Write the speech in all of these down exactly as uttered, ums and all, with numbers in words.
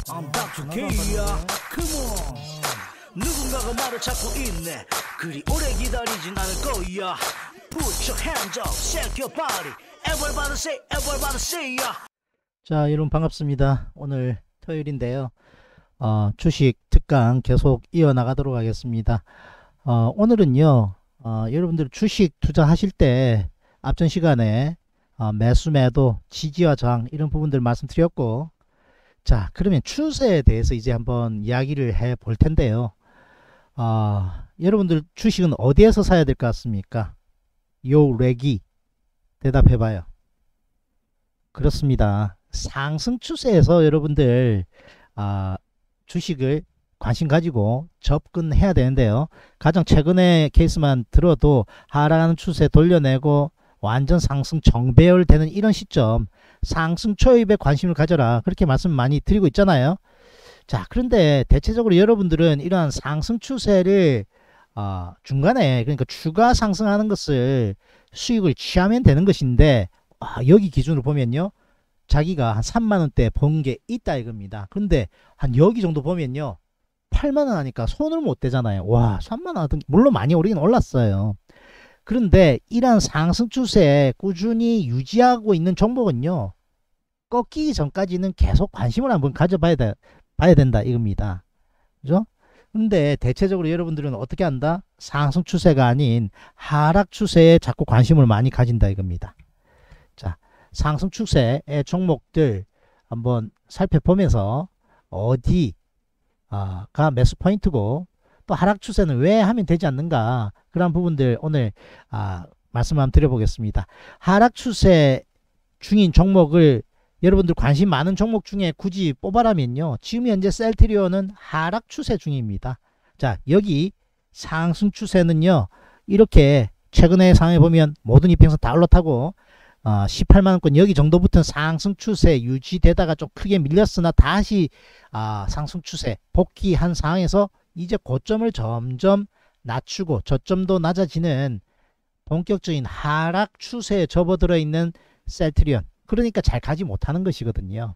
I'm 닥터 K야. Come on. 누군가가 말을 찾고 있네. 그리 오래 기다리진 않을 거야. Put your hands up, shake your body. Everybody say, everybody say ya. 자, 여러분 반갑습니다. 오늘 토요일인데요. 어, 주식 특강 계속 이어나가도록 하겠습니다. 어, 오늘은요, 어, 여러분들 주식 투자하실 때 앞전 시간에 어, 매수 매도 지지와 저항 이런 부분들 말씀드렸고, 자, 그러면 추세에 대해서 이제 한번 이야기를 해 볼 텐데요. 어, 여러분들 주식은 어디에서 사야 될 것 같습니까? 요 렉이 대답해 봐요. 그렇습니다. 상승 추세에서 여러분들 아, 주식을 관심 가지고 접근해야 되는데요. 가장 최근의 케이스만 들어도 하락하는 추세 돌려내고 완전 상승 정배열되는 이런 시점, 상승 초입에 관심을 가져라, 그렇게 말씀 많이 드리고 있잖아요. 자, 그런데 대체적으로 여러분들은 이러한 상승 추세를 어, 중간에, 그러니까 추가 상승하는 것을 수익을 취하면 되는 것인데, 아, 여기 기준으로 보면요, 자기가 한 삼만 원대 번 게 있다 이겁니다. 그런데 한 여기 정도 보면요, 팔만 원 하니까 손을 못 대잖아요. 와, 삼만 원 하던, 물론 많이 오르긴 올랐어요. 그런데 이러한 상승 추세에 꾸준히 유지하고 있는 종목은요, 꺾이기 전까지는 계속 관심을 한번 가져봐야 돼, 봐야 된다 이겁니다. 그죠? 근데 대체적으로 여러분들은 어떻게 한다? 상승 추세가 아닌 하락 추세에 자꾸 관심을 많이 가진다 이겁니다. 자, 상승 추세의 종목들 한번 살펴보면서 어디가 매수 포인트고, 또 하락 추세는 왜 하면 되지 않는가, 그런 부분들 오늘 아, 말씀 한번 드려보겠습니다. 하락 추세 중인 종목을 여러분들 관심 많은 종목 중에 굳이 뽑아라면요, 지금 현재 셀트리온은 하락 추세 중입니다. 자, 여기 상승 추세는요, 이렇게 최근의 상황에 보면 모든 이평선 다 올라타고 어, 십팔만 원권 여기 정도부터는 상승 추세 유지되다가 좀 크게 밀렸으나 다시 아, 상승 추세 복귀한 상황에서 이제 고점을 점점 낮추고 저점도 낮아지는 본격적인 하락 추세에 접어들어 있는 셀트리온, 그러니까 잘 가지 못하는 것이거든요.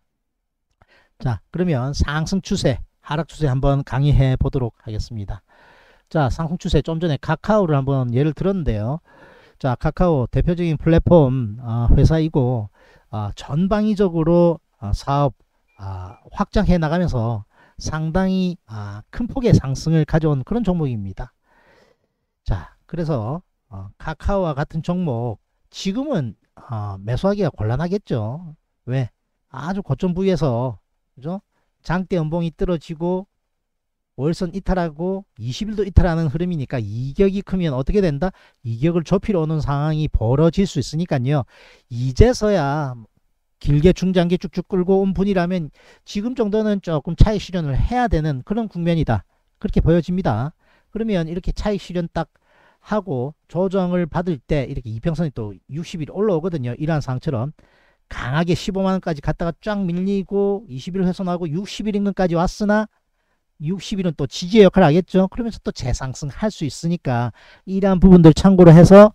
자, 그러면 상승 추세 하락 추세 한번 강의해 보도록 하겠습니다. 자, 상승 추세 좀 전에 카카오를 한번 예를 들었는데요. 자, 카카오 대표적인 플랫폼 어, 회사이고 어, 전방위적으로 어, 사업 어, 확장해 나가면서 상당히 어, 큰 폭의 상승을 가져온 그런 종목입니다. 자, 그래서 어, 카카오와 같은 종목 지금은 어, 매수하기가 곤란하겠죠. 왜? 아주 고점 부위에서, 그죠? 장대 연봉이 떨어지고 월선 이탈하고 이십 일도 이탈하는 흐름이니까 이격이 크면 어떻게 된다? 이격을 좁히러 오는 상황이 벌어질 수 있으니까요. 이제서야 길게 중장기 쭉쭉 끌고 온 분이라면 지금 정도는 조금 차익 실현을 해야 되는 그런 국면이다, 그렇게 보여집니다. 그러면 이렇게 차익 실현 딱 하고 조정을 받을 때 이렇게 이평선이 또 육십 일 올라오거든요. 이러한 상황처럼 강하게 십오만 원까지 갔다가 쫙 밀리고 이십 일 훼손하고 육십 일 인근까지 왔으나 육십 일은 또 지지의 역할을 하겠죠. 그러면서 또 재상승 할 수 있으니까 이러한 부분들 참고로 해서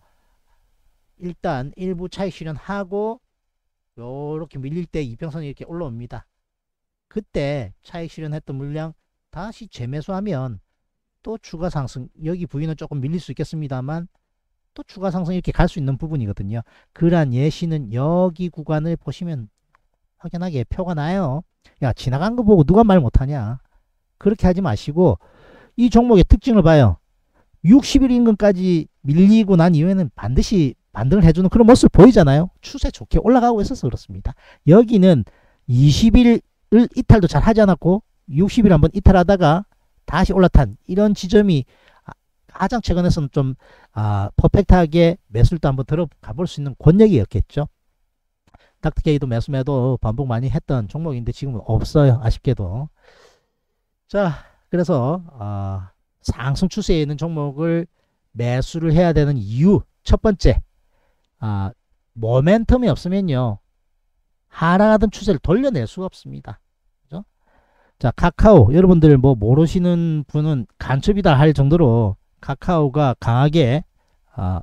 일단 일부 차익 실현하고 요렇게 밀릴 때 이평선이 이렇게 올라옵니다. 그때 차익 실현했던 물량 다시 재매수하면 또 추가 상승, 여기 부위는 조금 밀릴 수 있겠습니다만 또 추가 상승 이렇게 갈 수 있는 부분이거든요. 그러한 예시는 여기 구간을 보시면 확연하게 표가 나요. 야, 지나간 거 보고 누가 말 못하냐, 그렇게 하지 마시고 이 종목의 특징을 봐요. 육십 일 인근까지 밀리고 난 이후에는 반드시 반등을 해주는 그런 모습 보이잖아요. 추세 좋게 올라가고 있어서 그렇습니다. 여기는 이십 일을 이탈도 잘 하지 않았고 육십 일 한번 이탈하다가 다시 올라탄 이런 지점이 가장 최근에서는 좀 아, 퍼펙트하게 매수도 한번 들어가 볼 수 있는 권역이었겠죠. 닥터케이도 매수 매도 반복 많이 했던 종목인데 지금은 없어요, 아쉽게도. 자, 그래서 어, 상승 추세에 있는 종목을 매수를 해야 되는 이유, 첫 번째, 아, 모멘텀이 없으면요 하락하던 추세를 돌려낼 수가 없습니다. 그죠? 자, 카카오 여러분들 뭐 모르시는 분은 간첩이다 할 정도로 카카오가 강하게 아,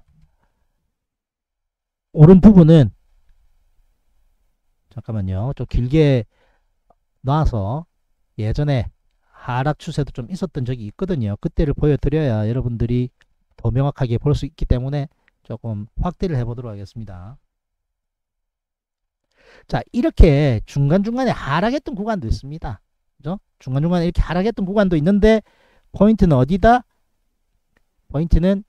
오른 부분은, 잠깐만요, 좀 길게 놔서 예전에 하락 추세도 좀 있었던 적이 있거든요. 그때를 보여드려야 여러분들이 더 명확하게 볼 수 있기 때문에 조금 확대를 해보도록 하겠습니다. 자, 이렇게 중간중간에 하락했던 구간도 있습니다. 그죠? 중간중간에 이렇게 하락했던 구간도 있는데 포인트는 어디다? 포인트는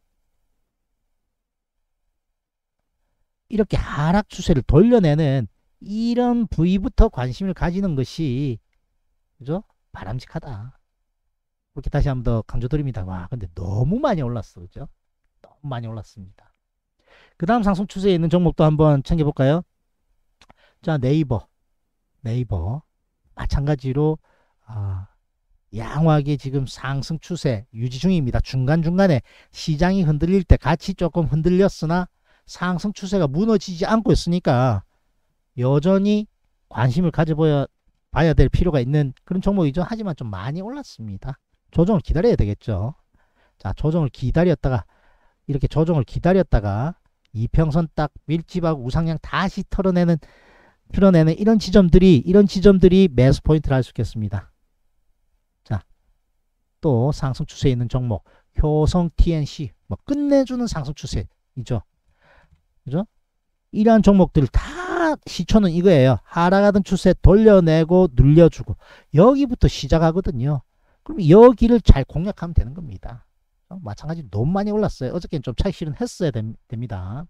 이렇게 하락 추세를 돌려내는 이런 부위부터 관심을 가지는 것이 그죠? 바람직하다. 그렇게 다시 한 번 더 강조드립니다. 와, 근데 너무 많이 올랐어. 그죠? 너무 많이 올랐습니다. 그 다음 상승 추세에 있는 종목도 한번 챙겨볼까요? 자, 네이버. 네이버. 마찬가지로, 아, 양호하게 지금 상승 추세 유지 중입니다. 중간중간에 시장이 흔들릴 때 같이 조금 흔들렸으나 상승 추세가 무너지지 않고 있으니까 여전히 관심을 가져봐야 봐야 될 필요가 있는 그런 종목이죠. 하지만 좀 많이 올랐습니다. 조정을 기다려야 되겠죠. 자, 조정을 기다렸다가 이렇게 조정을 기다렸다가 이평선 딱 밀집하고 우상향 다시 털어내는 털어내는 이런 지점들이 이런 지점들이 매수 포인트를 할 수 있겠습니다. 자, 또 상승 추세에 있는 종목 효성 티엔씨 뭐 끝내주는 상승 추세이죠. 그죠? 이러한 종목들 다 시초는 이거예요. 하락하던 추세 돌려내고 눌려주고 여기부터 시작하거든요. 그럼 여기를 잘 공략하면 되는 겁니다. 어? 마찬가지로 너무 많이 올랐어요. 어저께는 좀 차익 실현했어야 됨, 됩니다.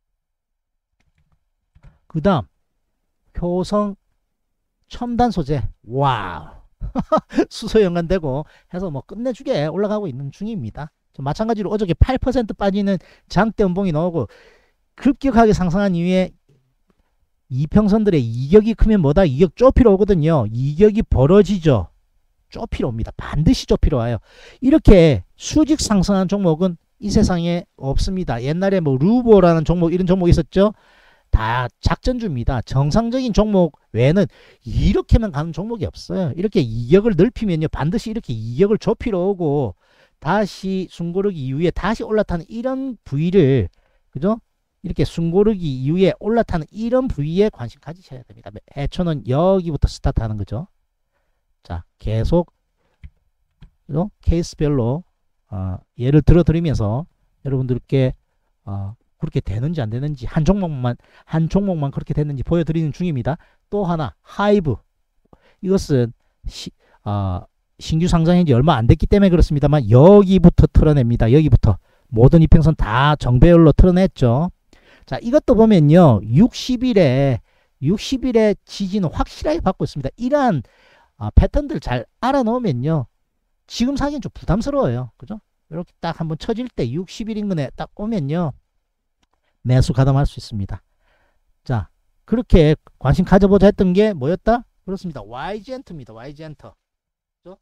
그 다음 효성 첨단 소재 와우 수소 연관되고 해서 뭐 끝내주게 올라가고 있는 중입니다. 마찬가지로 어저께 팔 퍼센트 빠지는 장대 음봉이 나오고 급격하게 상승한 이후에 이평선들의 이격이 크면 뭐다? 이격 좁히러 오거든요. 이격이 벌어지죠. 좁히러 옵니다. 반드시 좁히러 와요. 이렇게 수직 상승한 종목은 이 세상에 없습니다. 옛날에 뭐 루보라는 종목 이런 종목 있었죠. 다 작전주입니다. 정상적인 종목 외에는 이렇게만 가는 종목이 없어요. 이렇게 이격을 넓히면요. 반드시 이렇게 이격을 좁히러 오고 다시 숨고르기 이후에 다시 올라타는 이런 부위를 그죠? 이렇게 숨고르기 이후에 올라타는 이런 부위에 관심 가지셔야 됩니다. 해초는 여기부터 스타트하는 거죠. 자, 계속 그죠? 케이스별로 어, 예를 들어 드리면서 여러분들께 어, 그렇게 되는지 안 되는지 한 종목만 한 종목만 그렇게 됐는지 보여드리는 중입니다. 또 하나 하이브 이것은 시, 어, 신규 상장한 지 얼마 안 됐기 때문에 그렇습니다만 여기부터 털어냅니다. 여기부터 모든 이평선 다 정배열로 털어냈죠. 자, 이것도 보면요. 육십 일에 육십 일에 지지는 확실하게 받고 있습니다. 이러한 어, 패턴들 잘 알아놓으면요. 지금 사기는 좀 부담스러워요. 그죠? 이렇게 딱 한번 쳐질 때 육십 일 인근에 딱 오면요. 매수 가담할 수 있습니다. 자, 그렇게 관심 가져보자 했던 게 뭐였다? 그렇습니다. 와이지엔터입니다. 와이지엔터. 그죠?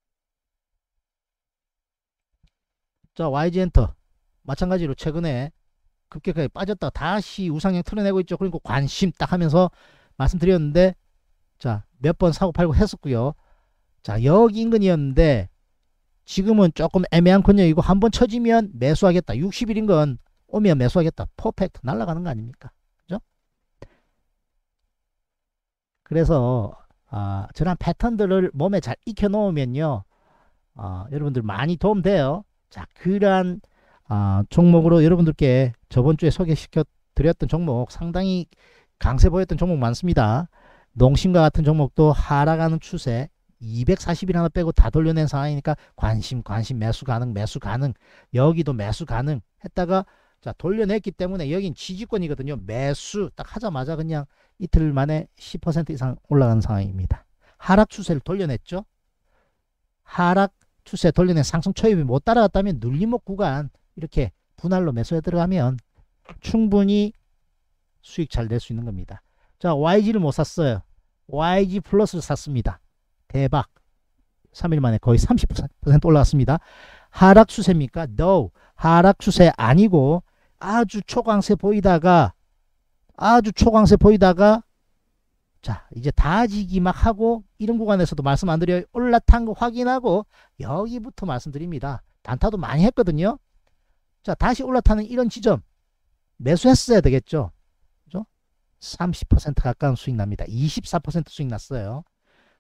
자, 와이지엔터. 마찬가지로 최근에 급격하게 빠졌다가 다시 우상향 털어내고 있죠. 그리고 관심 딱 하면서 말씀드렸는데 자, 몇 번 사고 팔고 했었고요. 자, 여기 인근이었는데 지금은 조금 애매한 권역이고 한번 쳐지면 매수하겠다. 육십 일인 건 오면 매수하겠다. 퍼펙트 날아가는 거 아닙니까? 그죠? 그래서 아, 저런 패턴들을 몸에 잘 익혀 놓으면요. 아, 여러분들 많이 도움돼요. 자, 그러한 아, 종목으로 여러분들께 저번 주에 소개시켜 드렸던 종목 상당히 강세 보였던 종목 많습니다. 농심과 같은 종목도 하락하는 추세 이백사십 일 하나 빼고 다 돌려낸 상황이니까 관심 관심 매수 가능 매수 가능 여기도 매수 가능 했다가 자 돌려냈기 때문에 여긴 지지권이거든요. 매수 딱 하자마자 그냥 이틀 만에 십 퍼센트 이상 올라가는 상황입니다. 하락 추세를 돌려냈죠. 하락 추세 돌려낸 상승 초입이 못 따라갔다면 눌림목 구간 이렇게 분할로 매수에 들어가면 충분히 수익 잘 낼 수 있는 겁니다. 자, 와이지를 못 샀어요. 와이지 플러스를 샀습니다. 대박. 삼 일 만에 거의 삼십 퍼센트 올라갔습니다. 하락 추세입니까? No. 하락 추세 아니고 아주 초강세 보이다가 아주 초강세 보이다가 자 이제 다지기 막 하고 이런 구간에서도 말씀 안 드려요. 올라탄 거 확인하고 여기부터 말씀드립니다. 단타도 많이 했거든요. 자 다시 올라타는 이런 지점 매수했어야 되겠죠. 그죠? 삼십 퍼센트 가까운 수익 납니다. 이십사 퍼센트 수익 났어요.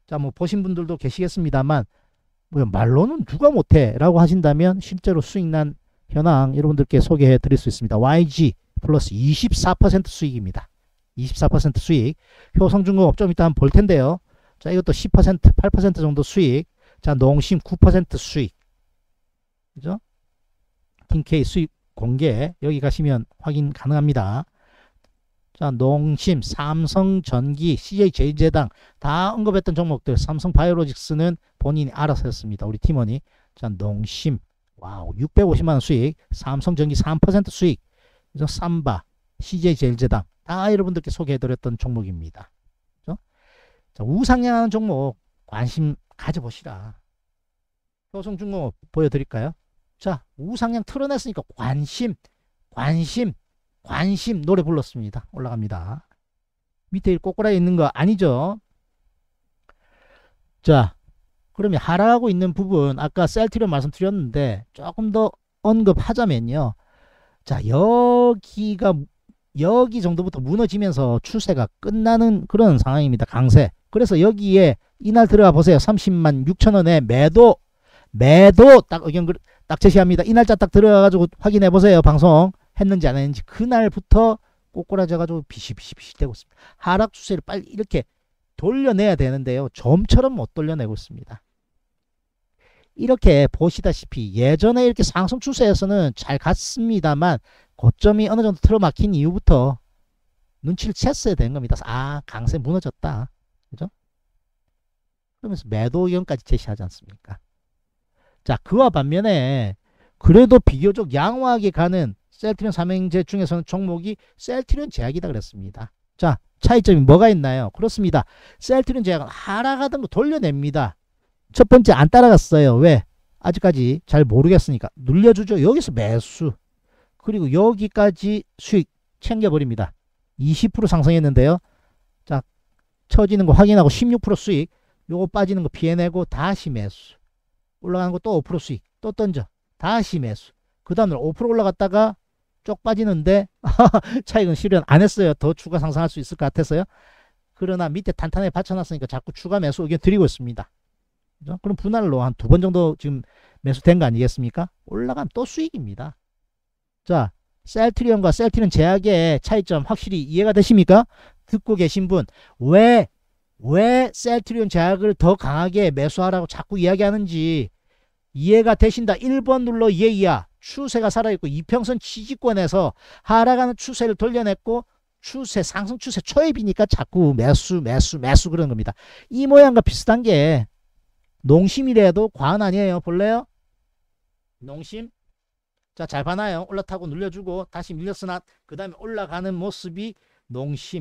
자, 뭐 보신 분들도 계시겠습니다만 뭐 말로는 누가 못해 라고 하신다면 실제로 수익난 현황 여러분들께 소개해 드릴 수 있습니다. 와이지 플러스 이십사 퍼센트 수익입니다. 이십사 퍼센트 수익. 효성중공업 좀 이따 한번 볼 텐데요. 자, 이것도 십 퍼센트, 팔 퍼센트 정도 수익. 자, 농심 구 퍼센트 수익. 그죠? 팀케이 수익 공개. 여기 가시면 확인 가능합니다. 자, 농심, 삼성전기, 씨제이제일제당 다 언급했던 종목들. 삼성바이오로직스는 본인이 알아서 했습니다. 우리 팀원이. 자, 농심. 와우, 육백오십만 원 수익. 삼성전기 삼 퍼센트 수익. 그죠? 삼바, 씨제이제일제당 다 여러분들께 소개해드렸던 종목입니다. 그죠? 자, 우상향하는 종목 관심 가져보시라. 효성중공업 보여드릴까요? 자, 우상향 틀어냈으니까 관심, 관심, 관심 노래 불렀습니다. 올라갑니다. 밑에 꼬꼬라에 있는 거 아니죠? 자, 그러면 하락하고 있는 부분 아까 셀트리온 말씀드렸는데 조금 더 언급하자면요. 자, 여기가 여기 정도부터 무너지면서 추세가 끝나는 그런 상황입니다. 강세. 그래서 여기에 이날 들어가 보세요. 삼십만 육천 원에 매도 매도 딱 의견 딱 제시합니다. 이 날짜 딱 들어가 가지고 확인해 보세요. 방송 했는지 안 했는지. 그날부터 꼬꾸라져 가지고 비시비시비시 되고 있습니다. 하락 추세를 빨리 이렇게 돌려내야 되는데요. 좀처럼 못 돌려내고 있습니다. 이렇게 보시다시피 예전에 이렇게 상승 추세에서는 잘 갔습니다만 고점이 어느 정도 틀어막힌 이후부터 눈치를 챘어야 되는 겁니다. 아, 강세 무너졌다. 그죠? 그러면서 매도 의견까지 제시하지 않습니까? 자, 그와 반면에 그래도 비교적 양호하게 가는 셀트리온 삼형제 중에서는 종목이 셀트리온 제약이다 그랬습니다. 자, 차이점이 뭐가 있나요? 그렇습니다. 셀트리온 제약은 하락하던 거 돌려냅니다. 첫 번째 안 따라갔어요. 왜? 아직까지 잘 모르겠으니까. 눌려주죠. 여기서 매수. 그리고 여기까지 수익 챙겨버립니다. 이십 퍼센트 상승했는데요. 자, 처지는 거 확인하고 십육 퍼센트 수익. 요거 빠지는 거 피해내고 다시 매수. 올라가는 거 또 오 퍼센트 수익. 또 던져. 다시 매수. 그 다음날 오 퍼센트 올라갔다가 쪽 빠지는데 차익은 실현 안 했어요. 더 추가 상승할 수 있을 것 같아서요. 그러나 밑에 탄탄하게 받쳐놨으니까 자꾸 추가 매수 의견 드리고 있습니다. 그죠? 그럼 분할로 한 두 번 정도 지금 매수된 거 아니겠습니까? 올라가면 또 수익입니다. 자, 셀트리온과 셀트리온 제약의 차이점 확실히 이해가 되십니까? 듣고 계신 분, 왜, 왜 셀트리온 제약을 더 강하게 매수하라고 자꾸 이야기하는지 이해가 되신다. 일 번 눌러 예이야. 추세가 살아있고 이평선 지지권에서 하락하는 추세를 돌려냈고 추세 상승 추세 초입이니까 자꾸 매수 매수 매수 그러는 겁니다. 이 모양과 비슷한 게 농심이라도 과언 아니에요. 볼래요? 농심. 자, 잘 봐놔요. 올라타고 눌려주고 다시 밀렸으나 그 다음에 올라가는 모습이 농심.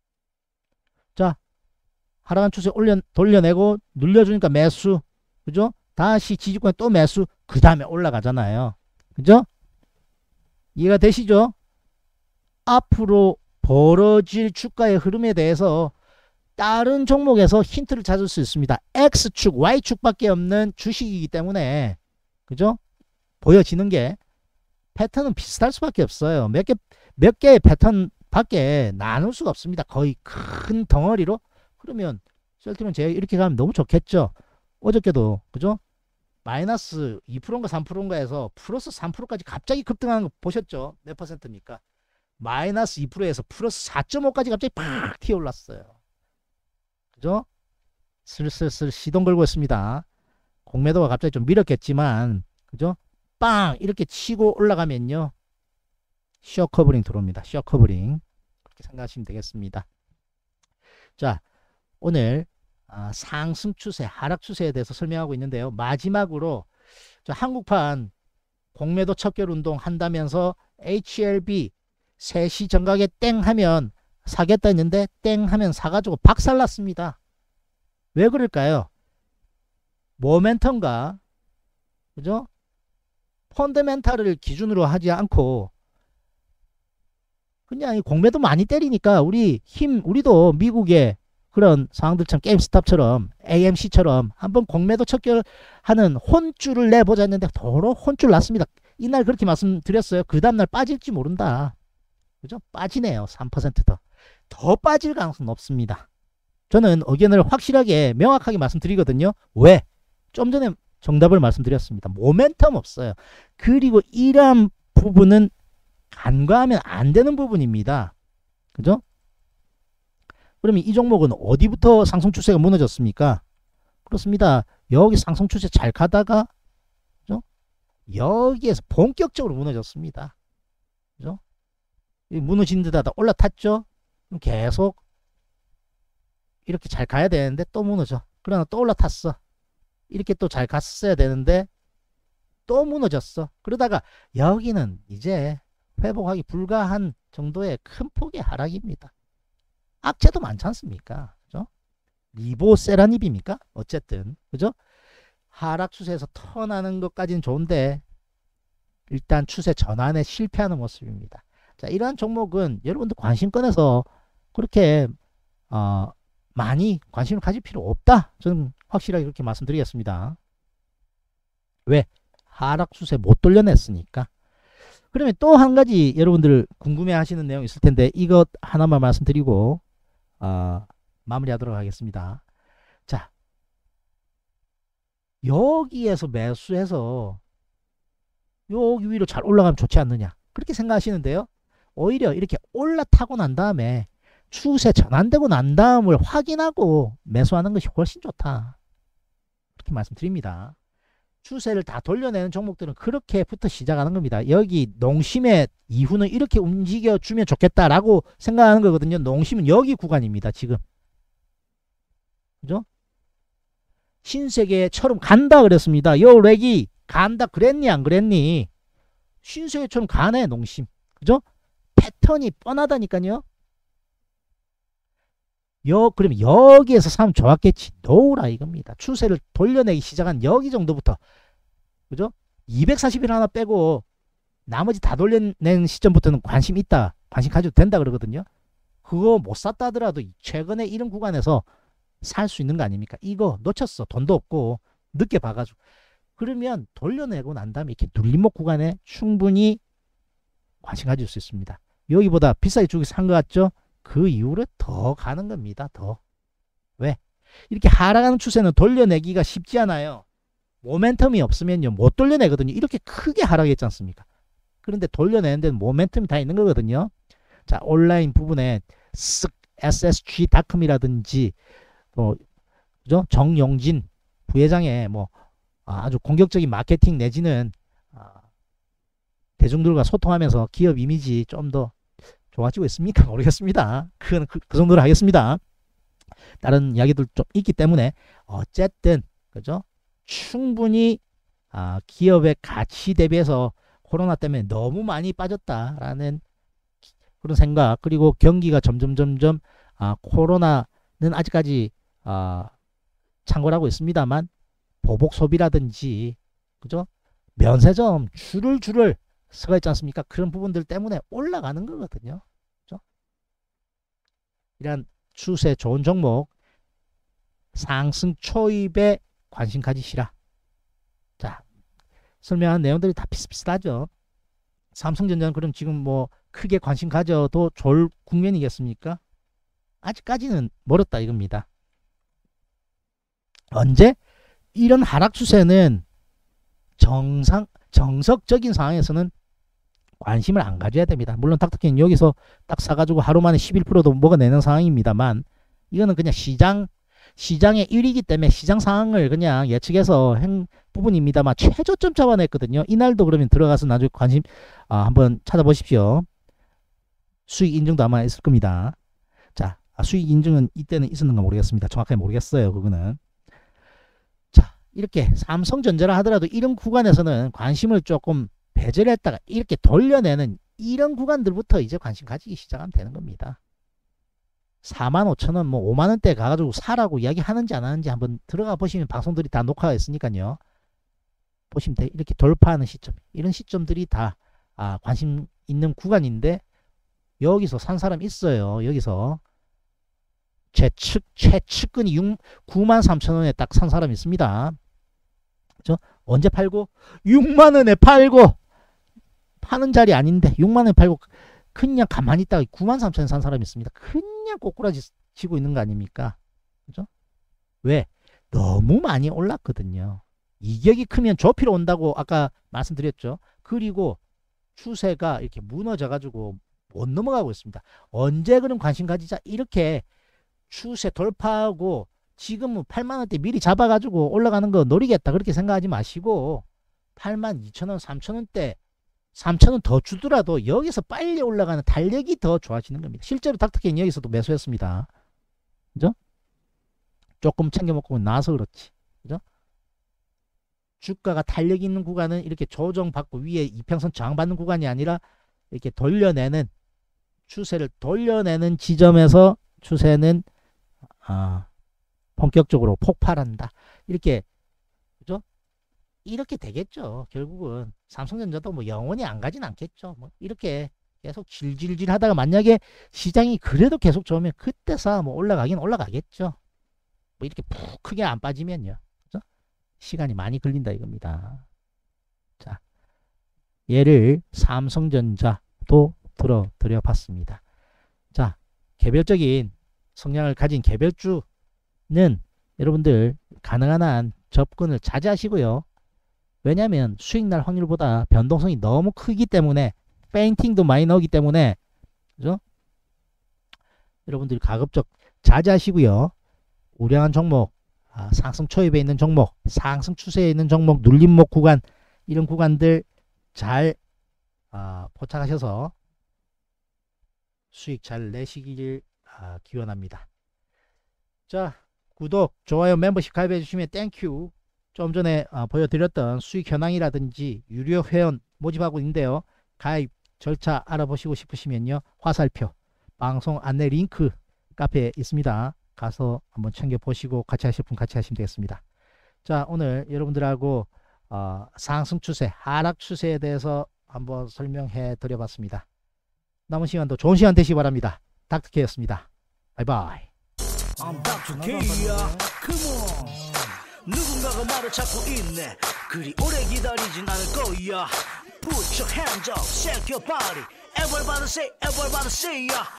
자, 하락한 추세 올려, 돌려내고 눌려주니까 매수. 그죠? 다시 지지권에 또 매수. 그 다음에 올라가잖아요. 그죠? 이해가 되시죠? 앞으로 벌어질 주가의 흐름에 대해서 다른 종목에서 힌트를 찾을 수 있습니다. X축, Y축밖에 없는 주식이기 때문에 그죠? 보여지는 게 패턴은 비슷할 수밖에 없어요. 몇 개, 몇 개의 패턴 밖에 나눌 수가 없습니다. 거의 큰 덩어리로. 그러면 셀트리온 제약 이렇게 가면 너무 좋겠죠. 어저께도 그죠? 마이너스 이 퍼센트인가 삼 퍼센트인가 해서 플러스 삼 퍼센트까지 갑자기 급등하는 거 보셨죠? 몇 퍼센트입니까? 마이너스 이 퍼센트에서 플러스 사 점 오까지 갑자기 팍 튀어올랐어요. 그죠? 슬슬슬 시동 걸고 있습니다. 공매도가 갑자기 좀 밀었겠지만 그죠? 빵 이렇게 치고 올라가면요. 셔 커버링 들어옵니다. 셔 커버링. 그렇게 생각하시면 되겠습니다. 자, 오늘 아, 상승 추세, 하락 추세에 대해서 설명하고 있는데요. 마지막으로 저 한국판 공매도 척결 운동 한다면서 에이치엘비 셋이 정각에 땡 하면 사겠다 했는데 땡 하면 사가지고 박살났습니다. 왜 그럴까요? 모멘텀과 그죠? 펀더멘탈을 기준으로 하지 않고 그냥 이 공매도 많이 때리니까 우리 힘 우리도 미국의 그런 상황들처럼 게임스탑처럼 에이엠씨처럼 한번 공매도 척결하는 혼줄을 내보자 했는데 도로 혼줄 났습니다. 이날 그렇게 말씀드렸어요. 그 다음날 빠질지 모른다. 그죠? 빠지네요. 삼 퍼센트 더. 더 빠질 가능성은 없습니다. 저는 의견을 확실하게 명확하게 말씀드리거든요. 왜? 좀 전에 정답을 말씀드렸습니다. 모멘텀 없어요. 그리고 이러한 부분은 간과하면 안 되는 부분입니다. 그죠? 그러면 이 종목은 어디부터 상승 추세가 무너졌습니까? 그렇습니다. 여기 상승 추세 잘 가다가 그죠? 여기에서 본격적으로 무너졌습니다. 그죠? 무너진 듯 하다 올라탔죠? 그럼 계속 이렇게 잘 가야 되는데 또 무너져. 그러나 또 올라탔어. 이렇게 또 잘 갔어야 되는데 또 무너졌어. 그러다가 여기는 이제 회복하기 불가한 정도의 큰 폭의 하락입니다. 악재도 많지 않습니까? 그죠? 리보세라닙입니까? 어쨌든 그죠? 하락 추세에서 턴하는 것까지는 좋은데 일단 추세 전환에 실패하는 모습입니다. 자, 이러한 종목은 여러분들 관심권에서 그렇게 어, 많이 관심을 가질 필요 없다. 저는 확실하게 그렇게 말씀드리겠습니다. 왜? 하락 추세 못 돌려냈으니까. 그러면 또 한 가지 여러분들 궁금해 하시는 내용이 있을 텐데 이것 하나만 말씀드리고 어, 마무리하도록 하겠습니다. 자, 여기에서 매수해서 여기 위로 잘 올라가면 좋지 않느냐 그렇게 생각하시는데요. 오히려 이렇게 올라타고 난 다음에 추세 전환되고 난 다음을 확인하고 매수하는 것이 훨씬 좋다. 그렇게 말씀드립니다. 추세를 다 돌려내는 종목들은 그렇게부터 시작하는 겁니다. 여기 농심의 이후는 이렇게 움직여주면 좋겠다라고 생각하는 거거든요. 농심은 여기 구간입니다. 지금. 그죠? 신세계처럼 간다 그랬습니다. 요 렉이 간다 그랬니 안 그랬니? 신세계처럼 가네 농심. 그죠? 패턴이 뻔하다니까요. 여, 그러면 여기에서 사면 좋았겠지. 노라 이겁니다. 추세를 돌려내기 시작한 여기 정도부터. 그죠? 이백사십 일 하나 빼고 나머지 다 돌려낸 시점부터는 관심 있다. 관심 가져도 된다 그러거든요. 그거 못 샀다 하더라도 최근에 이런 구간에서 살 수 있는 거 아닙니까? 이거 놓쳤어. 돈도 없고 늦게 봐가지고. 그러면 돌려내고 난 다음에 이렇게 눌림목 구간에 충분히 관심 가질 수 있습니다. 여기보다 비싸게 주고 산 것 같죠? 그 이후로 더 가는 겁니다. 더. 왜? 이렇게 하락하는 추세는 돌려내기가 쉽지 않아요. 모멘텀이 없으면요. 못 돌려내거든요. 이렇게 크게 하락했지 않습니까? 그런데 돌려내는 데는 모멘텀이 다 있는 거거든요. 자, 온라인 부분에 쓱 에스에스지닷컴이라든지 뭐 그죠? 정용진 부회장의 뭐 아주 공격적인 마케팅 내지는 아, 대중들과 소통하면서 기업 이미지 좀 더 좋아지고 있습니까? 모르겠습니다. 그건 그, 그 정도로 하겠습니다. 다른 이야기들 좀 있기 때문에 어쨌든 그죠? 충분히 아, 기업의 가치 대비해서 코로나 때문에 너무 많이 빠졌다라는 그런 생각. 그리고 경기가 점점 점점 아, 코로나는 아직까지 아, 창궐하고 있습니다만 보복 소비라든지 그죠? 면세점 줄을 줄을 서가 있지 않습니까? 그런 부분들 때문에 올라가는 거거든요. 그죠? 이런 추세 좋은 종목 상승 초입에 관심 가지시라. 자, 설명한 내용들이 다 비슷비슷하죠. 삼성전자는 그럼 지금 뭐 크게 관심 가져도 좋을 국면이겠습니까? 아직까지는 멀었다 이겁니다. 언제? 이런 하락 추세는 정상, 정석적인 상황에서는 관심을 안 가져야 됩니다. 물론 닥터케는 여기서 딱 사가지고 하루 만에 십일 퍼센트도 먹어내는 상황입니다만 이거는 그냥 시장 시장의 일이기 때문에 시장 상황을 그냥 예측해서 한 부분입니다만 최저점 잡아냈거든요. 이날도 그러면 들어가서 나중에 관심 아, 한번 찾아보십시오. 수익 인증도 아마 있을 겁니다. 자, 아, 수익 인증은 이때는 있었는가 모르겠습니다. 정확하게 모르겠어요. 그거는. 자, 이렇게 삼성전자라 하더라도 이런 구간에서는 관심을 조금 배제를 했다가 이렇게 돌려내는 이런 구간들부터 이제 관심 가지기 시작하면 되는 겁니다. 사만 오천 원, 뭐 오만 원대 가가지고 사라고 이야기 하는지 안 하는지 한번 들어가 보시면 방송들이 다 녹화가 있으니까요. 보시면 돼. 이렇게 돌파하는 시점. 이런 시점들이 다 아, 관심 있는 구간인데 여기서 산 사람 있어요. 여기서. 최측, 최측근이 구만 삼천 원에 딱 산 사람 있습니다. 그죠? 언제 팔고? 육만 원에 팔고! 파는 자리 아닌데, 육만 원에 팔고, 그냥 가만히 있다가 구만 삼천 원에 산 사람이 있습니다. 그냥 꼬꾸라지 치고 있는 거 아닙니까? 그죠? 왜? 너무 많이 올랐거든요. 이격이 크면 저피로 온다고 아까 말씀드렸죠. 그리고 추세가 이렇게 무너져가지고 못 넘어가고 있습니다. 언제 그런 관심 가지자. 이렇게 추세 돌파하고 지금은 팔만 원대 미리 잡아가지고 올라가는 거 노리겠다 그렇게 생각하지 마시고 팔만 이천 원, 삼천 원대 삼천 원 더 주더라도 여기서 빨리 올라가는 달력이 더 좋아지는 겁니다. 실제로 닥터케인 여기서도 매수했습니다. 그죠? 조금 챙겨 먹고 나서 그렇지. 그죠? 주가가 탄력 있는 구간은 이렇게 조정받고 위에 이평선 저항받는 구간이 아니라 이렇게 돌려내는 추세를 돌려내는 지점에서 추세는 아, 본격적으로 폭발한다. 이렇게 그죠? 이렇게 되겠죠. 결국은 삼성전자도 뭐 영원히 안 가진 않겠죠. 뭐 이렇게 계속 질질질 하다가 만약에 시장이 그래도 계속 좋으면 그때서 뭐 올라가긴 올라가겠죠. 뭐 이렇게 푹 크게 안 빠지면요. 그죠? 시간이 많이 걸린다 이겁니다. 자, 얘를 삼성전자도 들어 드려 봤습니다. 자, 개별적인 성향을 가진 개별주는 여러분들 가능한 한 접근을 자제하시고요. 왜냐하면 수익 날 확률보다 변동성이 너무 크기 때문에 페인팅도 많이 나오기 때문에 그죠? 여러분들이 가급적 자제하시고요. 우량한 종목, 아, 상승 초입에 있는 종목, 상승 추세에 있는 종목, 눌림목 구간 이런 구간들 잘 아, 포착하셔서 수익 잘 내시길 아, 기원합니다. 자, 구독, 좋아요, 멤버십 가입해 주시면 땡큐. 좀 전에 아, 보여드렸던 수익 현황이라든지 유료 회원 모집하고 있는데요. 가입 절차 알아보시고 싶으시면요. 화살표, 방송 안내 링크 카페에 있습니다. 가서 한번 챙겨보시고 같이 하실 분 같이 하시면 되겠습니다. 자, 오늘 여러분들하고 어, 상승 추세, 하락 추세에 대해서 한번 설명해 드려봤습니다. 남은 시간도 좋은 시간 되시기 바랍니다. 닥터케이였습니다. 바이바이. I'm 닥터 K야. Come on. 누군가가 말을 찾고 있네. 그리 오래 기다리진 않을 거야. Put your hands up, shake your body. Everybody say, everybody say, yeah.